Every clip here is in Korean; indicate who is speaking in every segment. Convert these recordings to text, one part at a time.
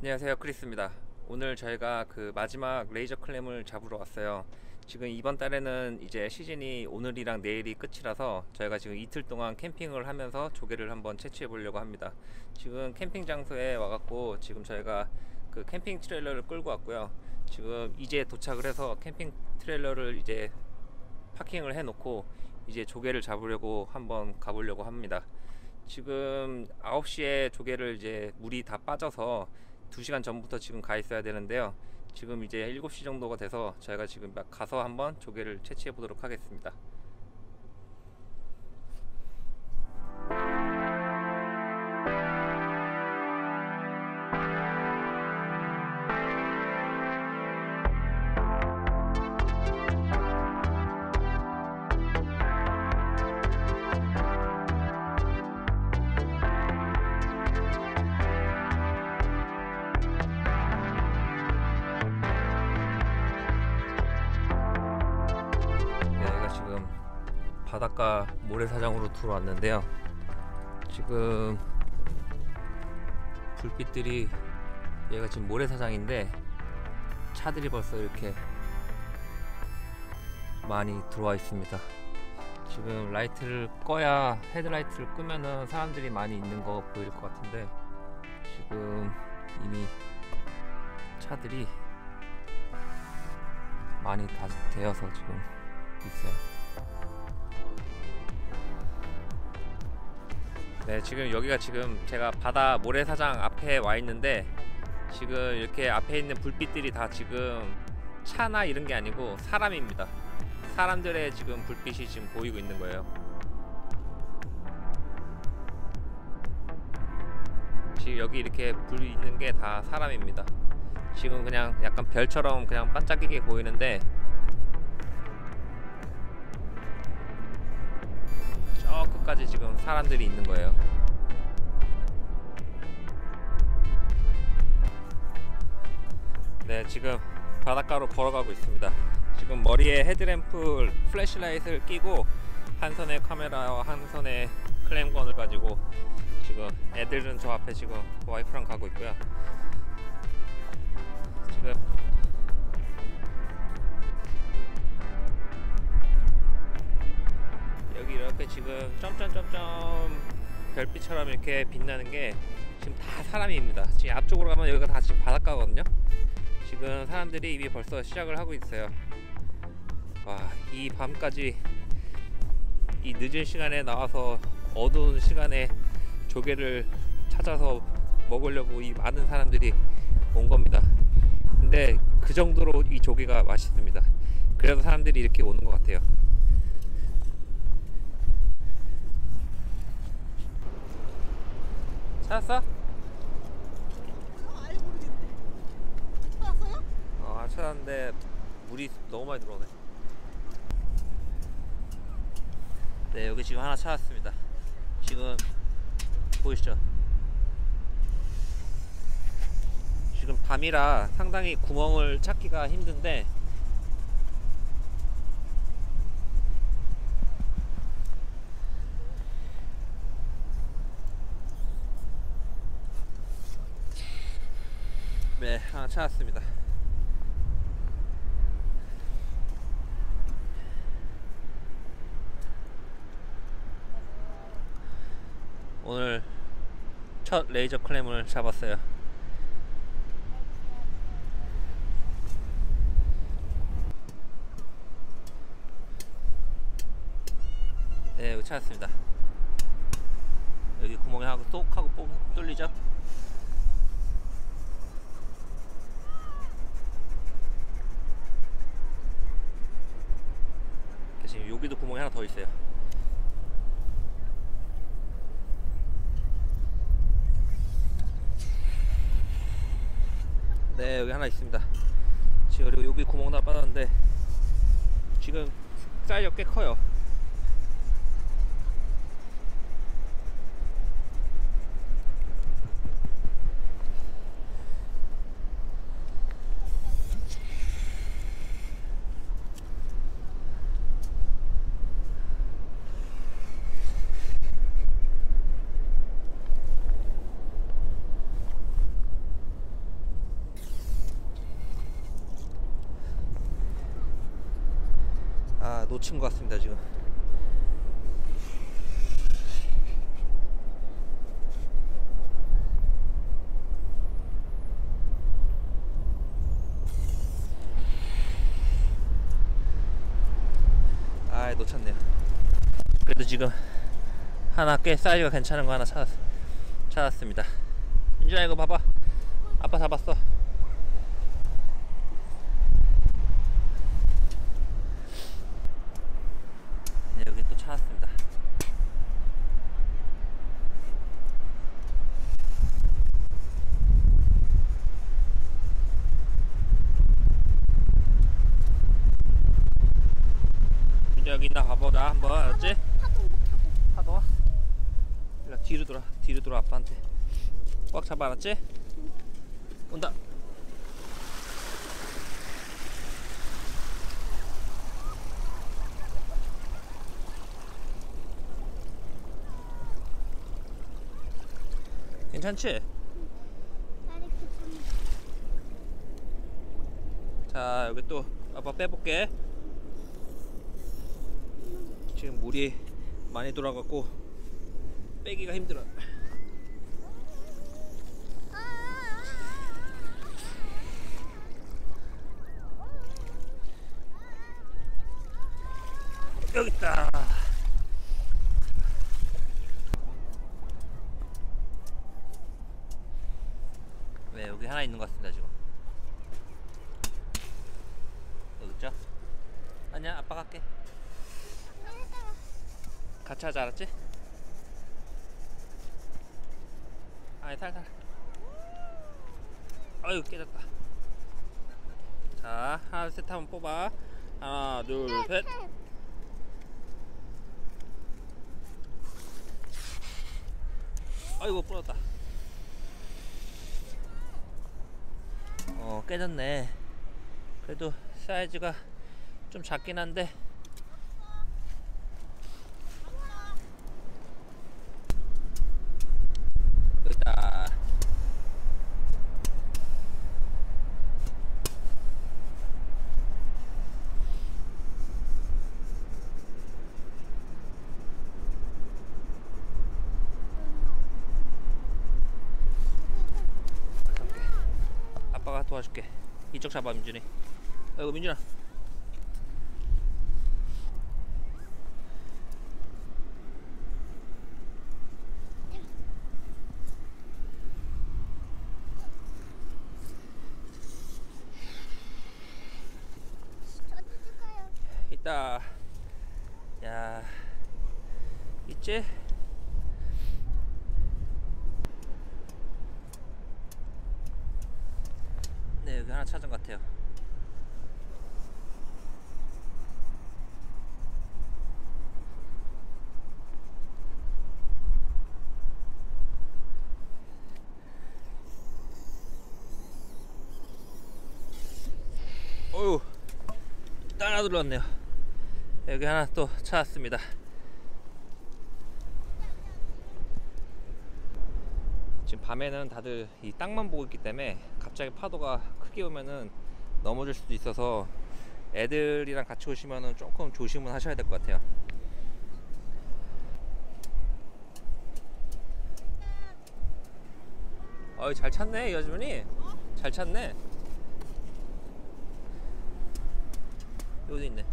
Speaker 1: 안녕하세요, 크리스입니다. 오늘 저희가 그 마지막 레이저 클램을 잡으러 왔어요. 지금 이번 달에는 이제 시즌이 오늘이랑 내일이 끝이라서 저희가 지금 이틀 동안 캠핑을 하면서 조개를 한번 채취해 보려고 합니다. 지금 캠핑 장소에 와갖고 지금 저희가 그 캠핑 트레일러를 끌고 왔고요. 지금 이제 도착을 해서 캠핑 트레일러를 이제 파킹을 해 놓고 이제 조개를 잡으려고 한번 가보려고 합니다. 지금 9시에 조개를 이제 물이 다 빠져서 2시간 전부터 지금 가 있어야 되는데요. 지금 이제 7시 정도가 돼서 저희가 지금 막 가서 한번 조개를 채취해 보도록 하겠습니다. 지금 바닷가 모래사장으로 들어왔는데요. 지금 불빛들이, 얘가 지금 모래사장인데 차들이 벌써 이렇게 많이 들어와 있습니다. 지금 라이트를 꺼야, 헤드라이트를 끄면은 사람들이 많이 있는 거 보일 것 같은데 지금 이미 차들이 많이 다 되어서 지금 있어요. 네, 지금 여기가 지금 제가 바다 모래사장 앞에 와 있는데 지금 이렇게 앞에 있는 불빛들이 다 지금 차나 이런 게 아니고 사람입니다. 사람들의 지금 불빛이 지금 보이고 있는 거예요. 지금 여기 이렇게 불이 있는 게 다 사람입니다. 지금 그냥 약간 별처럼 그냥 반짝이게 보이는데 저 끝까지 지금 사람들이 있는 거예요. 네, 지금 바닷가로 걸어가고 있습니다. 지금 머리에 헤드램프 플래시라이트를 끼고 한 손에 카메라와 한 손에 클램건을 가지고 지금 애들은 저 앞에 지금 와이프랑 가고 있고요. 지금 여기 이렇게 지금 점점점점 별빛처럼 이렇게 빛나는 게 지금 다 사람입니다. 지금 앞쪽으로 가면 여기가 다 지금 바닷가거든요. 지금 사람들이 이미 벌써 시작을 하고 있어요. 와, 이 밤까지 이 늦은 시간에 나와서 어두운 시간에 조개를 찾아서 먹으려고 이 많은 사람들이 온 겁니다. 근데 그 정도로 이 조개가 맛있습니다. 그래서 사람들이 이렇게 오는 것 같아요. 찾았어?
Speaker 2: 아예 모르겠네. 찾았어요?
Speaker 1: 안 찾았는데 물이 너무 많이 들어오네. 네, 여기 지금 하나 찾았습니다. 지금 보이시죠? 지금 밤이라 상당히 구멍을 찾기가 힘든데 네, 하나 찾았습니다. 오늘 첫 레이저 클램을 잡았어요. 네, 여기 찾았습니다. 여기 구멍에 하고 쏙 하고 뽕 뚫리죠? 지금 여기도 구멍이 하나 더 있어요. 네, 여기 하나 있습니다. 지금 그리고 여기 구멍 하나 빠졌는데 지금 사이즈가 꽤 커요. 놓친 것 같습니다 지금. 아, 놓쳤네요. 그래도 지금 하나 꽤 사이즈가 괜찮은 거 하나 찾았습니다. 인준아, 이거 봐봐. 아빠 잡았어. 네, 여기 또 찾았습니다. 여기 나 봐보자 한번. 알았지? 파도 와. 일로 뒤로 돌아 아빠한테 꽉 잡아. 알았지? 온다. 괜찮지? 자, 여기 또 아빠 빼볼게. 지금 물이 많이 돌아갔고 빼기가 힘들어. 여기 있다. 네, 여기 하나 있는 것 같습니다 지금. 여기 있죠? 아니야, 아빠 갈게. 같이 하자. 알았지? 아이, 살살. 아유, 깨졌다. 자, 하나 둘 셋 한번 뽑아. 하나 둘 셋. 아이고, 부러졌다. 깨졌네. 그래도 사이즈가 좀 작긴 한데. 여기다. 아빠가 도와줄게. 이쪽 잡아, 민준이. 아이고, 민준아. 있다. 야, 있지? 네, 여기 하나 찾은 것 같아요. 어휴, 또 하나 들어왔네요. 여기 하나 또 찾았습니다. 지금 밤에는 다들 이 땅만 보고 있기 때문에 갑자기 파도가 크게 오면은 넘어질 수도 있어서 애들이랑 같이 오시면은 조금 조심은 하셔야 될 것 같아요. 어이, 잘 찾네, 여주머니. 잘 찾네. 여기도 있네.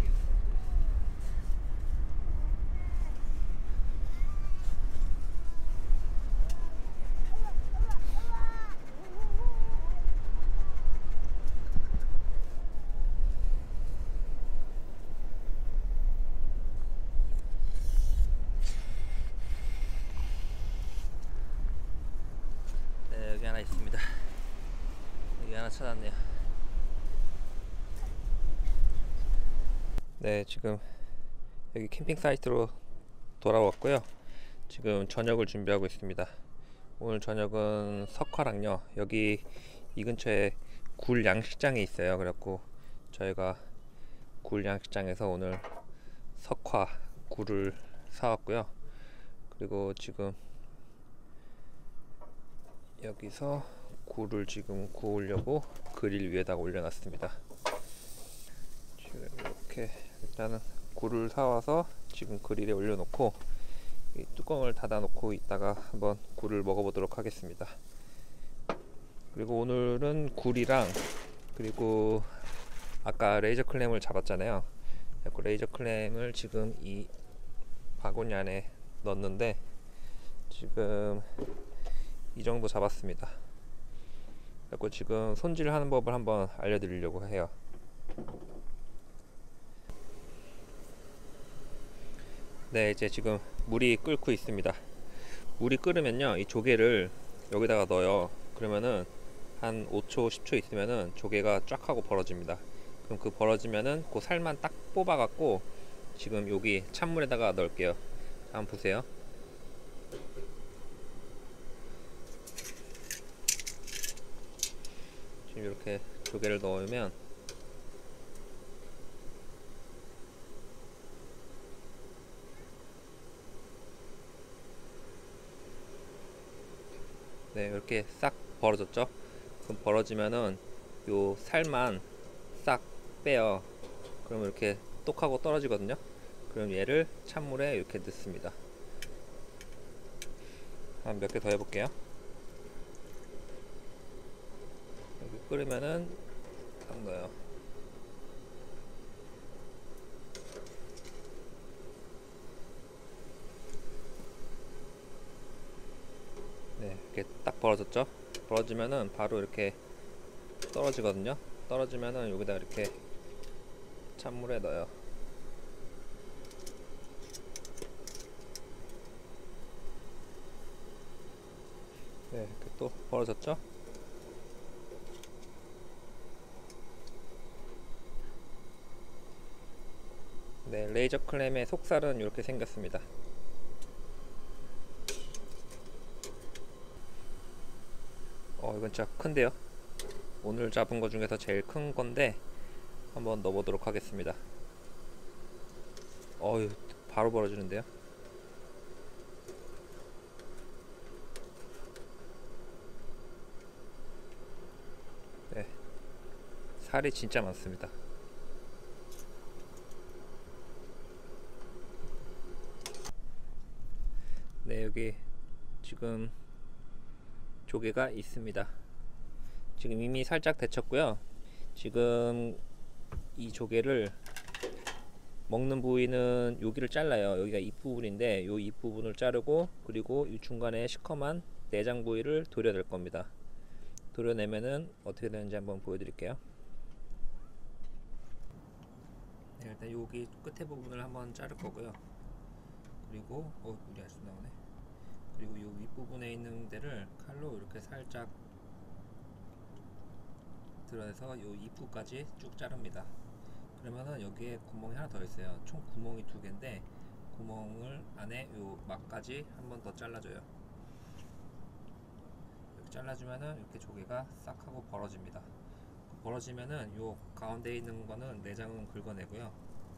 Speaker 1: 네, 여기 하나 있습니다. 여기 하나 찾았네요. 네, 지금 여기 캠핑 사이트로 돌아왔고요. 지금 저녁을 준비하고 있습니다. 오늘 저녁은 석화랑요, 여기 이 근처에 굴 양식장이 있어요. 그래갖고 저희가 굴 양식장에서 오늘 석화 굴을 사왔고요. 그리고 지금 여기서 굴을 지금 구우려고 그릴 위에다가 올려놨습니다. 지금 이렇게 일단은 굴을 사와서 지금 그릴에 올려놓고 이 뚜껑을 닫아놓고 이따가 한번 굴을 먹어보도록 하겠습니다. 그리고 오늘은 굴이랑 그리고 아까 레이저 클램을 잡았잖아요. 레이저 클램을 지금 이 바구니 안에 넣었는데 지금 이 정도 잡았습니다. 그리고 지금 손질하는 법을 한번 알려드리려고 해요. 네, 이제 지금 물이 끓고 있습니다. 물이 끓으면요, 이 조개를 여기다가 넣어요. 그러면은 한 5초, 10초 있으면은 조개가 쫙 하고 벌어집니다. 그럼 그 벌어지면은 그 살만 딱 뽑아갖고 지금 여기 찬물에다가 넣을게요. 한번 보세요. 지금 이렇게 조개를 넣으면 네, 이렇게 싹 벌어졌죠? 그럼 벌어지면은 요 살만 싹 빼요. 그럼 이렇게 똑하고 떨어지거든요. 그럼 얘를 찬물에 이렇게 넣습니다. 한 몇 개 더 해볼게요. 여기 끓으면은 딱 넣어요. 네, 이렇게 딱 벌어졌죠? 벌어지면은 바로 이렇게 떨어지거든요. 떨어지면은 여기다 이렇게 찬물에 넣어요. 네, 이렇게 또 벌어졌죠? 네, 레이저 클램의 속살은 이렇게 생겼습니다. 이건 진짜 큰데요? 오늘 잡은 거 중에서 제일 큰 건데 한번 넣어보도록 하겠습니다. 바로 벌어지는데요? 네, 살이 진짜 많습니다. 네, 여기 지금 조개가 있습니다. 지금 이미 살짝 데쳤고요. 지금 이 조개를 먹는 부위는 여기를 잘라요. 여기가 입부분인데 이 입부분을 자르고 그리고 이 중간에 시커먼 내장 부위를 도려낼 겁니다. 도려내면은 어떻게 되는지 한번 보여드릴게요. 네, 일단 여기 끝에 부분을 한번 자를 거고요. 그리고 물이 아직도 나오네. 그리고 이 윗부분에 있는 데를 칼로 이렇게 살짝 들어서 이 입구까지 쭉 자릅니다. 그러면은 여기에 구멍이 하나 더 있어요. 총 구멍이 2개인데 구멍을 안에 요 막까지 한 번 더 잘라줘요. 이렇게 잘라주면은 이렇게 조개가 싹 하고 벌어집니다. 벌어지면은 요 가운데 있는 거는 내장은 긁어내고요.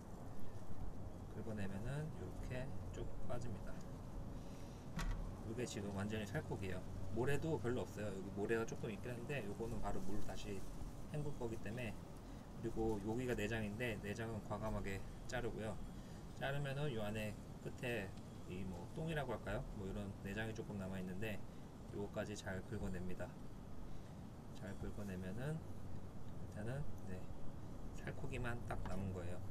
Speaker 1: 긁어내면은 이렇게 쭉 빠집니다. 이게 지금 완전히 살코기예요. 모래도 별로 없어요. 여기 모래가 조금 있긴 한데 요거는 바로 물 다시 헹굴 거기 때문에. 그리고 여기가 내장인데 내장은 과감하게 자르고요. 자르면은 요 안에 끝에 이 뭐 똥이라고 할까요? 뭐 이런 내장이 조금 남아 있는데 요거까지 잘 긁어냅니다. 잘 긁어내면은 일단은 네, 살코기만 딱 남은 거예요.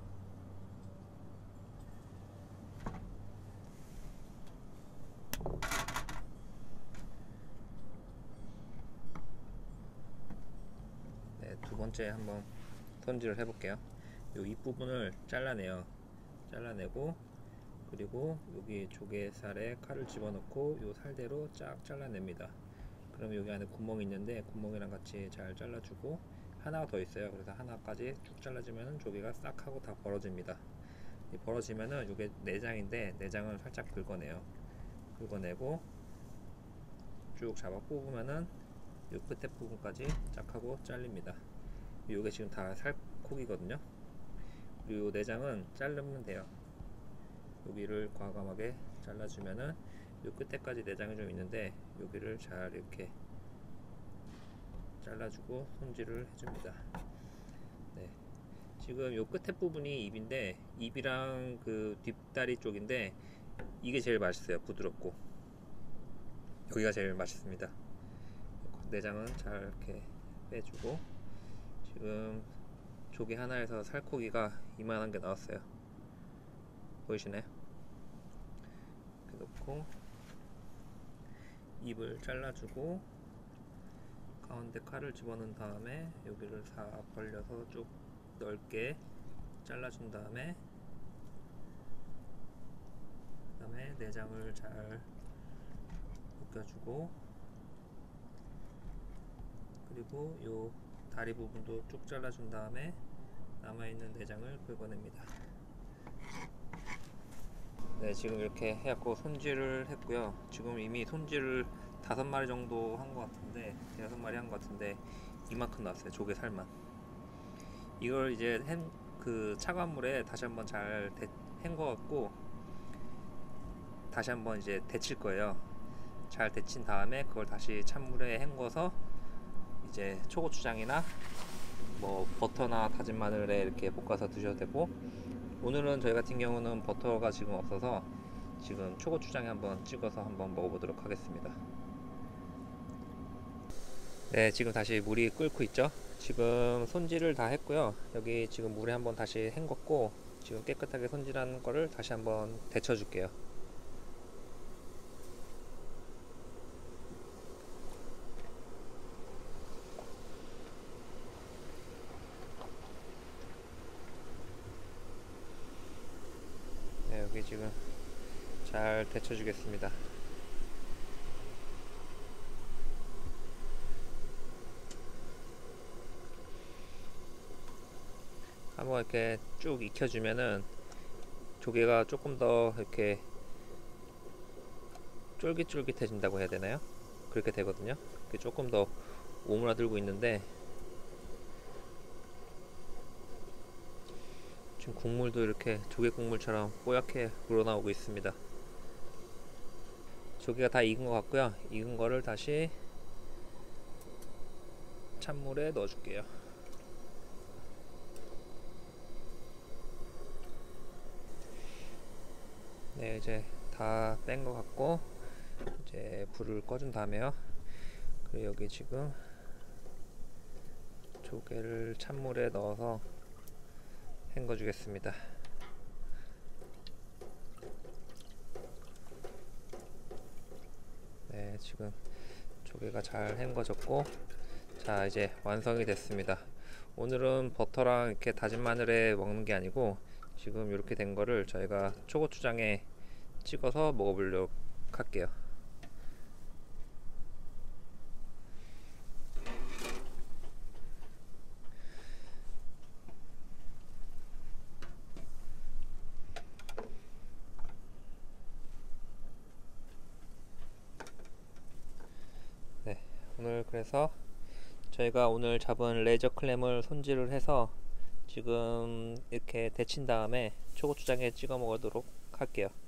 Speaker 1: 네, 두 번째 한번 손질을 해볼게요. 요 윗부분을 잘라내요. 잘라내고 그리고 여기 조개살에 칼을 집어넣고 요 살대로 쫙 잘라냅니다. 그럼 여기 안에 구멍이 있는데 구멍이랑 같이 잘 잘라주고 하나가 더 있어요. 그래서 하나까지 쭉 잘라주면 조개가 싹 하고 다 벌어집니다. 벌어지면은 이게 내장인데 내장을 살짝 긁어내요. 긁어내고 쭉 잡아 뽑으면은 요 끝에 부분까지 쫙 하고 잘립니다. 요게 지금 다 살코기거든요. 그리고 내장은 자르면 돼요. 여기를 과감하게 잘라주면은 요 끝에까지 내장이 좀 있는데 여기를 잘 이렇게 잘라주고 손질을 해줍니다. 네, 지금 요 끝에 부분이 입인데, 입이랑 그 뒷다리 쪽인데 이게 제일 맛있어요. 부드럽고 여기가 제일 맛있습니다. 내장은 잘 이렇게 빼주고, 지금 조개 하나에서 살코기가 이만한 게 나왔어요. 보이시나요? 이렇게 놓고 입을 잘라주고, 가운데 칼을 집어넣은 다음에 여기를 싹 벌려서 쭉 넓게 잘라준 다음에, 그 다음에 내장을 잘 벗겨주고, 그리고 요 다리 부분도 쭉 잘라준 다음에 남아있는 내장을 긁어냅니다. 네, 지금 이렇게 해갖고 손질을 했고요. 지금 이미 손질을 5마리 정도 한 것 같은데, 6마리 한 것 같은데, 이만큼 나왔어요. 조개 살만. 이걸 이제 그 차가운 물에 다시 한번 잘 헹궈갖고 다시 한번 이제 데칠 거예요. 잘 데친 다음에 그걸 다시 찬물에 헹궈서 이제 초고추장이나 뭐 버터나 다진 마늘에 이렇게 볶아서 드셔도 되고, 오늘은 저희 같은 경우는 버터가 지금 없어서 지금 초고추장에 한번 찍어서 한번 먹어보도록 하겠습니다. 네, 지금 다시 물이 끓고 있죠. 지금 손질을 다 했고요. 여기 지금 물에 한번 다시 헹궜고, 지금 깨끗하게 손질한 거를 다시 한번 데쳐 줄게요. 네, 여기 지금 잘 데쳐 주겠습니다. 한번 이렇게 쭉 익혀주면은 조개가 조금 더 이렇게 쫄깃쫄깃해진다고 해야 되나요? 그렇게 되거든요. 조금 더 오므라들고 있는데, 지금 국물도 이렇게 조개 국물처럼 뽀얗게 우러나오고 있습니다. 조개가 다 익은 것 같고요. 익은 거를 다시 찬물에 넣어 줄게요. 네, 이제 다 뺀 것 같고, 이제 불을 꺼준 다음에요. 그리고 여기 지금 조개를 찬물에 넣어서 헹궈 주겠습니다. 네, 지금 조개가 잘 헹궈졌고, 자, 이제 완성이 됐습니다. 오늘은 버터랑 이렇게 다진 마늘에 먹는 게 아니고, 지금 이렇게 된 거를 저희가 초고추장에 찍어서 먹어보려고 할게요. 네, 오늘 그래서 저희가 오늘 잡은 레이저 클램을 손질을 해서 지금 이렇게 데친 다음에 초고추장에 찍어 먹도록 할게요.